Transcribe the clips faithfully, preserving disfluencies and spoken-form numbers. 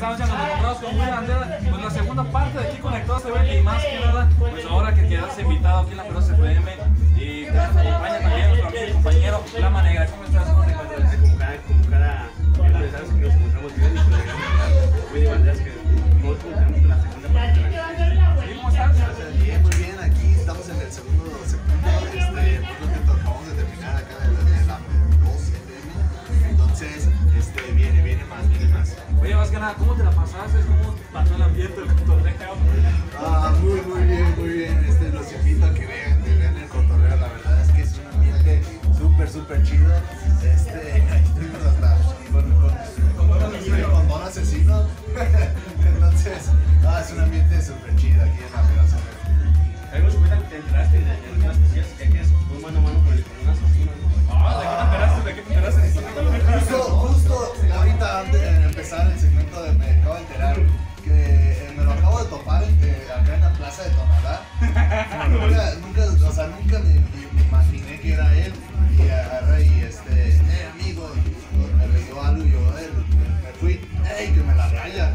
estamos ya nos encontramos con Will Bandera, pues la segunda parte de aquí Conectados T V y más que nada, pues ahora que quedaste invitado aquí en la Feroz F M y nos acompaña también nuestro amigo y compañero Flama Negra. ¿Cómo estás? ¿Cómo te encuentras? Como cada, como cada, ya sabes que nos encontramos bien y pues Willy Banderas que todos encontramos en la segunda parte de la... ¿Cómo estás? Bien, muy bien, aquí estamos en el segundo segundo, este, por lo que acabamos de terminar acá de la, de la Feroz F M, entonces, este, viene, viene más, viene más. Oye, más que nada, ¿cómo te la pasaste? ¿Cómo pasó el ambiente del cotorreo? Ah, muy, muy bien, muy bien, este, los invito a que vean, que vean el cotorreo, la verdad es que es un ambiente súper, súper chido, este, ahí estuvimos hasta con, con, con, con Don Asesino, entonces, ah, es un ambiente súper chido aquí en la Feroz F M. A mí me cuenta que te enteraste de algunas cosillas que es muy mano a mano con el con un asesino. Ah, ¿de qué te enteraste? ¿De qué te enteraste? Justo, justo ahorita antes de empezar el segmento de me acabo de enterar que eh, me lo acabo de topar eh, acá en la plaza de Tonalá. Nunca, nunca, o sea, nunca me, me- me imaginé que era él y agarré y este, eh amigo, me pidió algo y yo, eh, me fui, ey, que me la raya.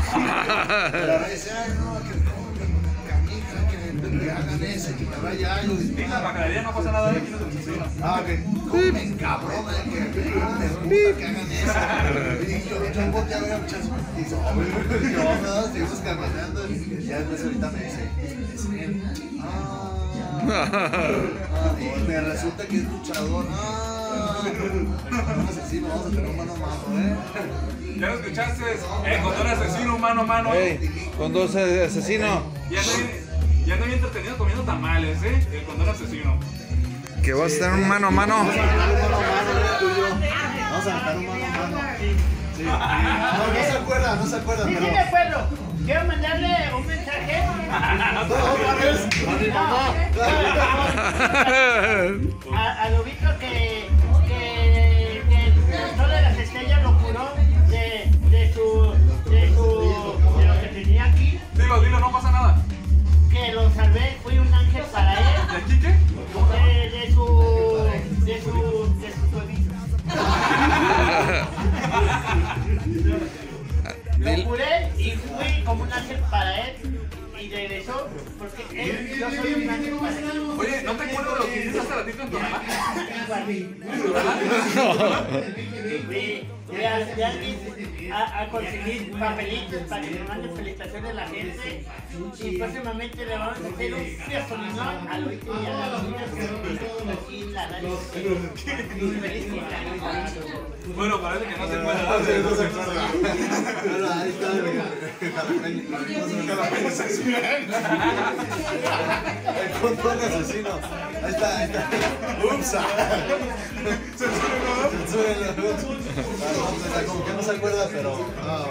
Me la raya y dice, ay no, que como que camija, que, que hagan eso, que me raya algo. En la bacanería no pasa nada, aquí no se asesino. Ah, que como me encabrona que me gusta que hagan eso. Y yo, yo volteé a ver a muchachos y dice, oh, y yo, no, seguimos caminando. Y ya después ahorita me dice, es él. Ah, ah, y me resulta que es luchador. Ah, un asesino, vamos a tener un mano a mano, ¿eh? ¿Ya lo escuchaste? Eh, con un asesino mano a mano. Hey, con dos eh, asesinos. Ya anda bien, ya anda bien entretenido comiendo tamales, ¿eh? El condón asesino. Que vas a tener un mano a mano. Vamos a aventar un mano a mano, ¿eh? Tú y yo. Vamos a aventar un mano a mano. Sí. No, no se acuerda, no se acuerda, Sí, pero... sí me acuerdo. Quiero mandarle un mensaje. No, Manuel, a mi mamá. A, a Lobito que, que, que el sol de las estrellas lo curó de, de su, de su, de lo que tenía aquí, Dilo, dilo, no pasa nada. que lo salvé, fui un ángel para él, ¿De aquí qué? de, de su, de su, de su suegrito. Lo curé y fui como un ángel para él y regresó porque él, yo soy un ángel para él. Oye, ¿no te acuerdas de lo que hiciste hace ratito en Tonalá? Fui fui a, fui a, a, a conseguir papelitos para que me manden felicitaciones a la gente y próximamente le vamos a hacer un fiestonizón a Luis y a las niñas que aquí la radio. Feliz cumpleaños. Bueno, parece que no se acuerda. No se no se acuerda. Pero ahí está el control de asesino. Ahí está, ahí está. Ups. Como que no se acuerda, pero. Ah,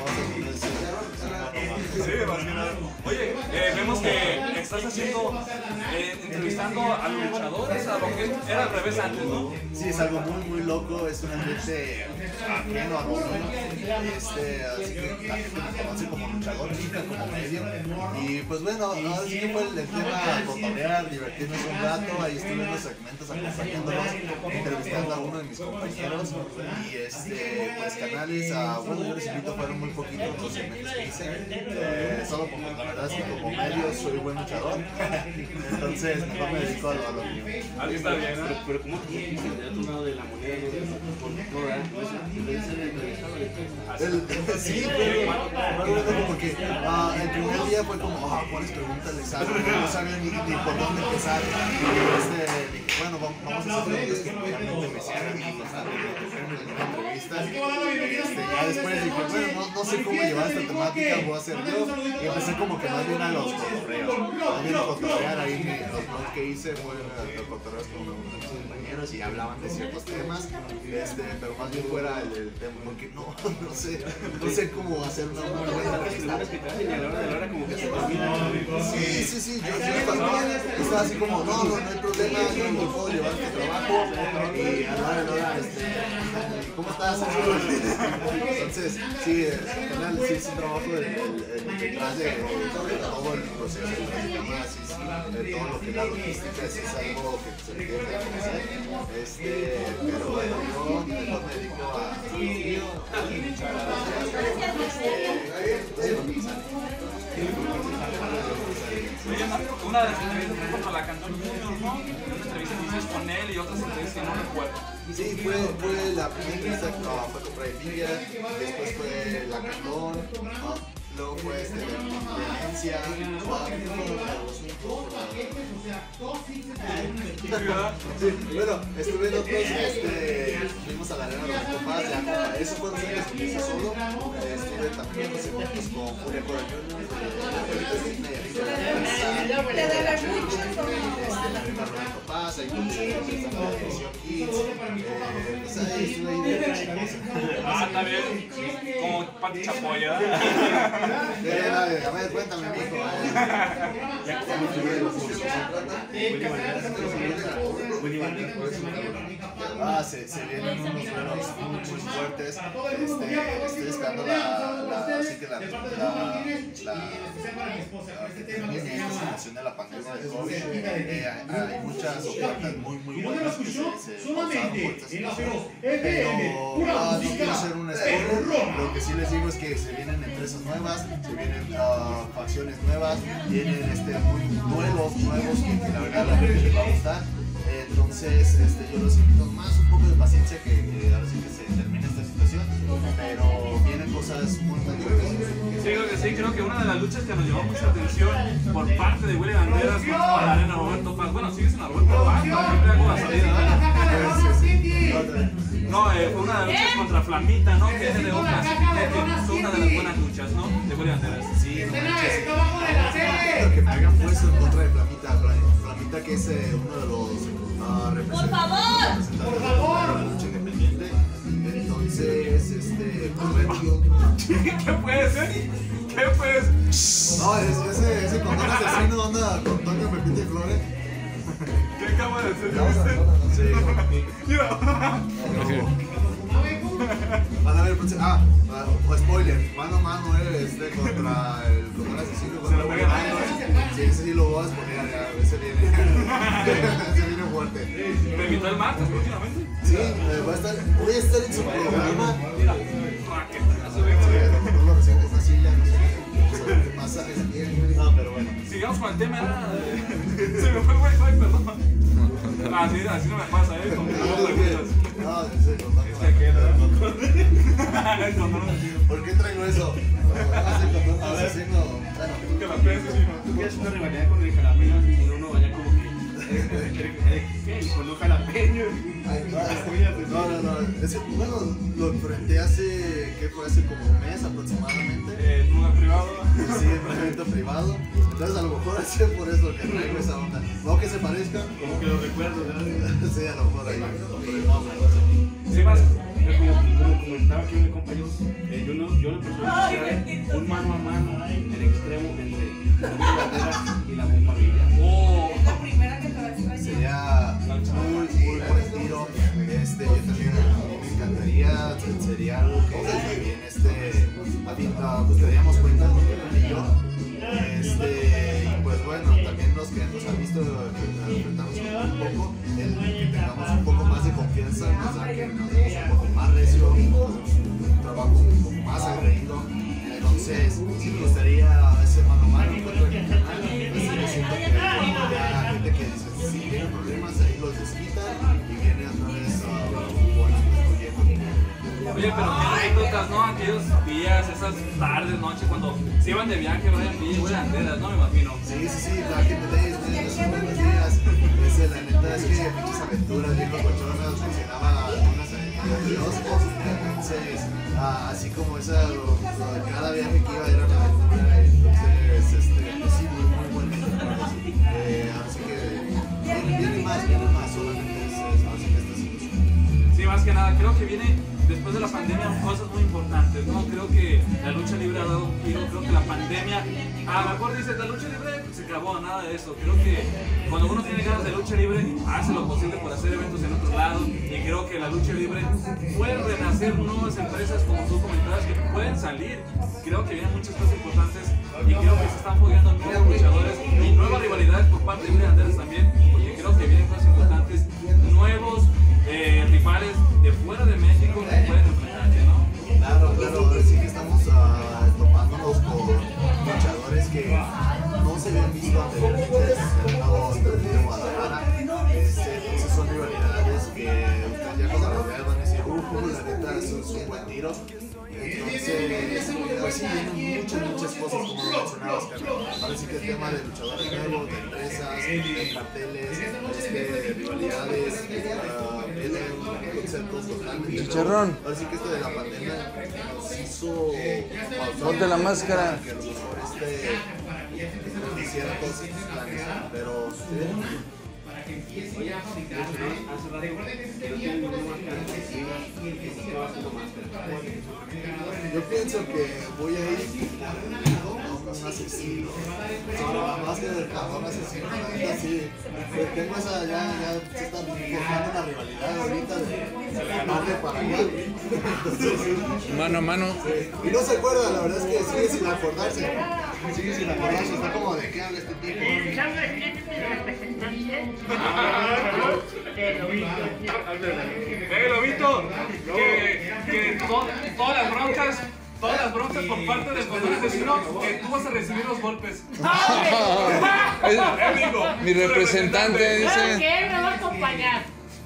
Sí, más que nada. Oye, eh, vemos que estás haciendo, eh, entrevistando a los luchadores, a lo que era al revés antes, ¿no? sí, es algo muy, muy loco. Es un ambiente ajeno a lo mío. Este, así que la gente me conoce como luchador, chica, como medio. Y pues bueno, ahora sí que fue el, el tema cotorrear, divertirnos un rato. Ahí estuve en los segmentos acompañándolos, entrevistando a uno de mis compañeros. Y este, pues canales, a, bueno, yo les invito, fueron muy poquitos los segmentos que hice. Eh, solo porque la verdad es que como medio soy buen luchador. Entonces, mejor me dedico a lo, a lo mío. Ahí está bien, ¿no? Pero, pero ¿cómo te sentiste del otro lado de la moneda? No, no, ¿verdad? No es el entrevistado de El, sí, fue fue muy loco porque ah, el primer día fue como, ah, ¿cuáles preguntas les hago? No sabía ni, ni por dónde empezar. Y este, dije, bueno, vamos, vamos a hacer preguntas que realmente me sirvan y pues, a una entrevista. Este, ya después dije, bueno, no, no sé cómo llevar esta temática, voy a hacer yo. Y empecé como que más bien a los cotorreos. Más bien a cotorrear ahí, los blogs que hice fue los cotorreos con unos compañeros y hablaban de ciertos temas, este, pero más bien fuera el, el tema, porque no, no sé, no sé cómo hacer una muy buena entrevista. y a la hora de la hora como que se te olvida. Sí, sí, sí, yo, yo estaba, estaba así como, no, no, no hay problema, yo no puedo llevar este trabajo, y a la hora de la hora, este, ¿cómo estás? Entonces, sí, el canal sí es un trabajo del, del, del, detrás de, de todo el proceso de las cámaras, sí, sí, de todo lo que la logística sí es algo que se tiene que conocer, este, pero bueno, yo mejor me dedico a lo mío, muchas gracias, este, Oye, no, una de las entrevistas fue contra la Cantón Junior, ¿no? Una entrevista que hiciste con él y otras entrevistas que no recuerdo. Sí, fue, fue la primera entrevista que no, fue contra el Villa, después fue la Cantón, ¿no? Luego fue este, violencia, bueno, estuve en otros, este, fuimos a la arena de los papás, ya, eso fue un años que hice solo, estuve también hace poquitos con Julia Cora Junior, Te debe mucho, este, la arena de los papás, ahí con la televisión Kids, pues ahí estuve ahí de chicos. Ah, está bien, como Pati Chapoya. A ver, cuéntame, mijo. Ah, se, se vienen unos buenos muy fuertes. Este, estoy esperando la, la, así que la, la, la, la que termine esta situación de la pandemia del COVID. Eh, hay, hay muchas ofertas muy, muy buenas que se, se pausaron por esta situación. Pero ah, no quiero ser un spoiler. Lo que sí les digo es que se vienen empresas nuevas, se vienen uh, facciones nuevas, vienen este, muy, duelos nuevos que, que la verdad a la gente les va a gustar. Entonces, este, yo los invito más un poco de paciencia que, que ahora sí que se termine esta situación, pero vienen cosas muy muy buenas. Sí, creo que sí, creo que una de las luchas que nos llevó mucha atención por parte de Willy Banderas fue con la arena Roberto Paz. Bueno, sigues en la Roberto Paz, siempre hago la salida, ¿verdad? No, eh, fue una de las luchas contra Flamita, ¿no? Que es de otras, que fue una de las buenas luchas, ¿no? De Willy Banderas. Sí, no manches. Lo que me hagan puesto en contra de Flamita, Flamita que es eh, uno de los uh, representantes, ¡Por favor! de la lucha independiente. Entonces, este, pues bueno. ¿Qué puede ser? ¿Qué puede ser? No, es, ese, ese condón asesino anda con Toño Pepita y Flores. ¿Qué acaba de hacer? ¿Viste? Sí. Mira. Van a ver, pues, ah, o spoiler, mano a mano eh, este contra el condón asesino. Se lo pega a Sí, ese sí lo voy a spoilear ya, ese viene. Ese viene fuerte. Me invitó el martes próximamente. Sí, eh, va a estar, voy a estar en su programa. Mira. No lo recién esta silla, no sé qué pasa, es bien. No, pero bueno. Sigamos con el tema, era... Se me fue el wifi, perdón. Así, así no me pasa, ¿eh? Con No, preguntas. no, ese condón. ¿Por qué traigo eso? Ese condón asesino. Bueno. Que la pienses, hijo. Tú quieres una rivalidad con el jalapeño y uno vaya como que. ¿Qué? Con un jalapeño. No, no, no. Ese, bueno, lo enfrenté hace. ¿Qué fue? Hace como un mes aproximadamente. Eh, ¿en un lugar privado? Sí, en un evento privado. Entonces, a lo mejor es por eso que traigo esa onda. No que se parezca. Como que lo recuerdo, ¿verdad? Sí, a lo mejor ahí. Por el nombre, no sé. Sí, más. Como, como comentaba aquí mi compañero, eh, yo no, yo no prefiero un mano a mano en el extremo entre la bandera y la bomba villa. Oh. Es la primera que te va a extrañar. Sería muy, muy buen tiro. Este, yo también a mí me encantaría. Sería algo que también este, pues teníamos cuenta de yo. Este, y pues bueno, también los que nos han visto enfrentarnos un poco, el que tengamos un poco más de confianza, o sea, que nos demos un poco más recio, un trabajo un poco más aguerrido. Entonces, sí me gustaría ese mano a mano contra el canal. Yo siento que ya la gente que dice, si tienen problemas, ahí los desquitan y viene otra vez uh, bueno, Oye, pero qué anécdotas, ¿no? Aquellos días, esas tardes, noches, cuando se iban de viaje, Brian Villa y Willy Banderas, ¿no? Me imagino. Sí, sí, sí, la gente de esos buenos días. Ese, la neta es que muchas aventuras, bien locochonas, mencionaba algunas aventuras de Dios. Entonces, ah, así como esa, lo, lo, cada viaje que iba era una aventura. Entonces, este, pues sí, muy, muy buenos recuerdos. Eh, así que viene, viene más, viene más, solamente es, es así que esta situación. Sí, más que nada, creo que viene después de la pandemia cosas muy importantes, ¿no? Creo que la lucha libre ha dado un giro, creo que la pandemia, a lo mejor dices, la lucha libre pues, se acabó, nada de eso. Creo que cuando uno tiene ganas de lucha libre, hace lo posible por hacer eventos en otros lados, y creo que la lucha libre puede renacer nuevas empresas, como tú comentabas, que pueden salir. Creo que vienen muchas cosas importantes, y creo que se están fogueando nuevos luchadores, y nuevas rivalidades por parte de Willy Banderas también, porque creo que vienen cosas importantes, nuevos eh, rivales de fuera de México que pueden enfrentarse, ¿no? Claro, claro, ahora sí que estamos uh, topándonos con luchadores que no se habían visto anteriormente. un buen tiro. Entonces, así vienen muchas, muchas cosas como lo mencionabas, carnal. Ahora sí que el tema de luchadores nuevos, de empresas, de carteles, de rivalidades, uh, viene un concepto totalmente nuevo. Chicharrón. Ahora sí que esto de la pandemia nos hizo pausar Ponte la máscara. que a lo mejor este hiciera todos estos planes, pero eh, yo pienso que voy a ir con un asesino. Sobre la máscara del cabrón asesino. La neta sí. Tengo esa, ya, ya se está formando una rivalidad ahorita de, de ganarle para allá. Mano a mano. Y no se acuerda, la verdad es que sigue sin acordarse. Sigue sin acordarse, está como de qué habla este tipo. ¿Y sabes quién es mi representante? De Lobito. ¡Eh, Lobito! Que, que to- todas las broncas, todas las broncas por parte del control asesino, que tú vas a recibir los golpes. Es- ¡Eh, amigo! mi representante Claro dice. que él me va a acompañar.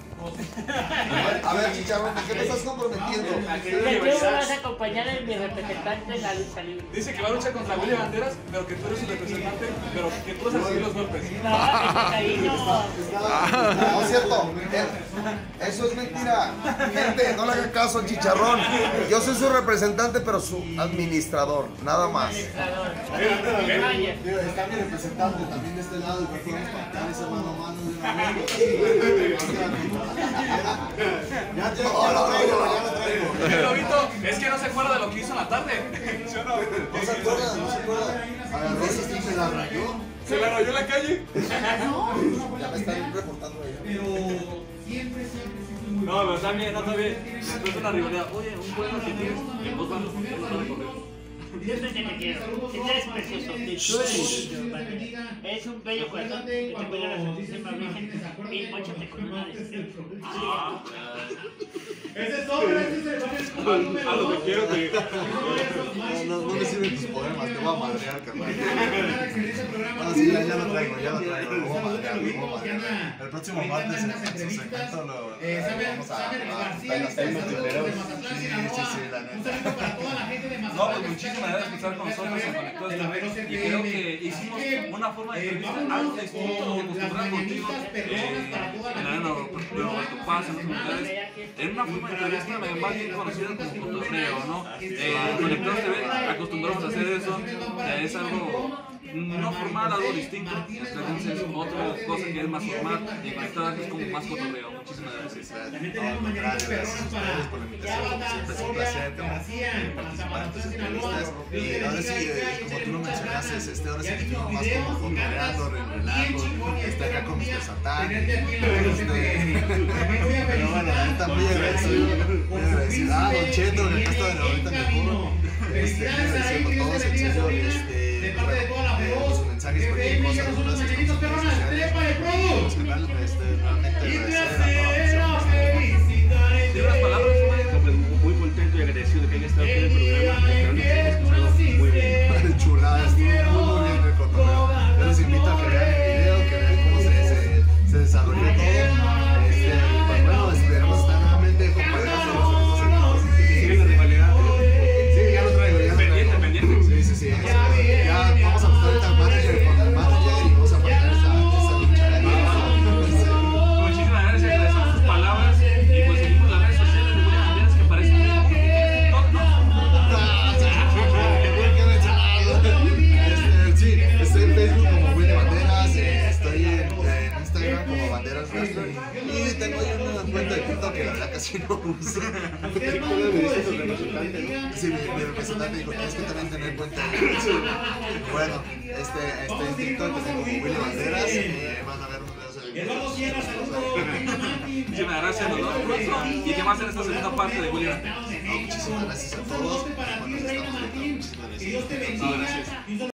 A ver, Chicharrón, ¿a qué te estás comprometiendo? ¿De qué me vas a acompañar en mi representante en la lucha libre? Dice que va a luchar contra Willy Banderas, pero que tú eres su representante, pero que tú vas a recibir los golpes. No, ese cariño. No es cierto, eh, eso es mentira. Gente, no le hagan caso al Chicharrón. Yo soy su representante, pero su administrador, nada más. Oye, Digo, está mi representante también de este lado y podemos pactar ese mano a mano de una vez. Ya, ya, ya lo traigo, ya lo traigo. Eh, Lobito, es que no se acuerda de lo que hizo en la tarde. ¿Sí o no? No se acuerda, no se acuerda. Agarró ese stick, se la rayó. ¿Se la rayó en la calle? Ya me están reportando allá. No, pero está bien, no está bien. Es una rivalidad. Oye, un bueno que tienes en dos bandos, ¿por qué no van a correr? siempre que te quiero. Eres precioso. Tú eres Es un bello corazón que te cuida la Santísima Virgen y móchate con una de Ese es todo, ese es el número. A lo que quiero que. No, no, no me sirven tus poemas, te voy a madrear, carnal. Bueno, sí, ya, ya lo traigo, ya lo traigo, lo voy a madrear, lo voy a madrear. El próximo martes en, en su segmento lo eh, vamos a a las temas de Perú. Sí, sí, sí, la neta. No, pues muchísimas gracias por estar con nosotros en Conectores T V. Y creo que hicimos una forma de entrevista algo distinto a lo que acostumbramos contigo eh, en Arena Roberto Paz, en otros lugares. En una forma de entrevista más bien conocida como cotorreo, ¿no? Eh, en Conectores T V acostumbramos a hacer eso. Eh, es algo no formal, algo distinto. Entonces es otra cosa que es más formal y Conectores es como más cotorreo. Muchísimas gracias. No, al contrario, gracias a ustedes por la invitación. Siempre es un placer tener participar en tus entrevistas. Y ahora sí, eh, como tú lo mencionaste, este, ahora sí que estuvimos más como cotorreando, relajando. Está acá con mister Satán. Este, pero bueno, la neta muy agradecido. Muy agradecido. Ah, Don Cheto, que acá está de ahorita en el foro. Este, muy agradecido con todos, en serio. Este, bueno, sus mensajes, cualquier cosa, nos las redes sociales. Canal, este, realmente agradecer a toda la afición. ¿Tiene unas palabras, Rubén? Muy contento y agradecido de que haya estado aquí en el programa. Esperando que hayamos pasado muy bien. Chulada, estuvo muy, muy bien el cotorreo. Yo les invito a que vean el video, que vean cómo se, se, se desarrolló todo. Este, pues bueno, esperemos estar nuevamente acompañados en los eventos seguidos. Sigue la rivalidad. Sí, ya lo traigo, ya lo Pendiente, traigo. pendiente. Sí, sí, sí. Ya vamos a buscar ahorita al manager con el manager y vamos a marcar esa, esa lucha. Muchísimas gracias, agradecemos sus palabras y pues seguimos las redes sociales de William Banderas que aparecen en TikTok, ¿no? Este, sí, estoy en Facebook como Willy Banderas, eh, estoy en, en Instagram como Banderas Wrestling y tengo ahí una cuenta de TikTok que la verdad casi no uso. Sí, mi, mi representante dijo, tienes que también tener cuenta de TikTok. Bueno, este, estoy en TikTok, que tengo como Willy Banderas y van a ver unos videos en el Muchísimas gracias, nos vemos pronto y que más en esta segunda parte de William Banderas. No, muchísimas gracias a todos. Bueno, nos estamos viendo. Muchísimas gracias. No, gracias.